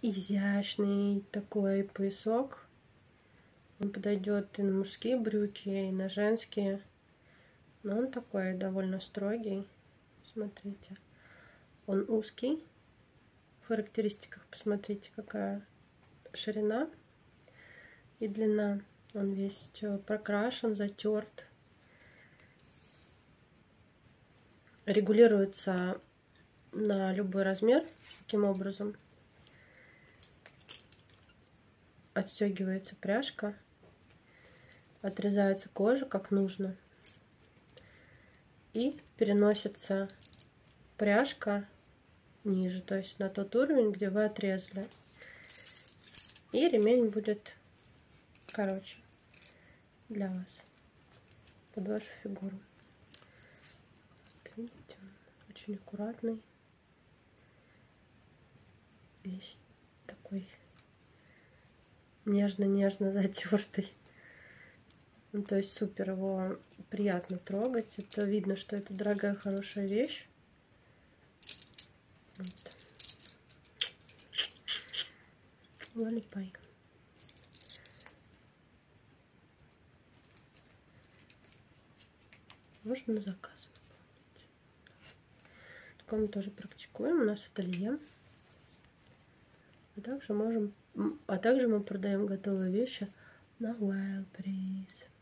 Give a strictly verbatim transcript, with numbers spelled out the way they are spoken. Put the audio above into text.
изящный такой поясок. Он подойдет и на мужские брюки, и на женские. Но он такой довольно строгий. Смотрите. Он узкий. В характеристиках посмотрите, какая ширина и длина. Он весь прокрашен, затерт. Регулируется на любой размер. Таким образом отстегивается пряжка, отрезается кожа как нужно, и переносится пряжка ниже, то есть на тот уровень, где вы отрезали. И ремень будет короче для вас, под вашу фигуру. Вот видите, он очень аккуратный, весь такой нежно-нежно затертый. Ну, то есть супер, его приятно трогать. Это видно, что это дорогая, хорошая вещь. Вот. Залипай. Можно на заказ выполнить. Такое мы тоже практикуем. У нас ателье. А также можем, а также мы продаем готовые вещи на Wildberries.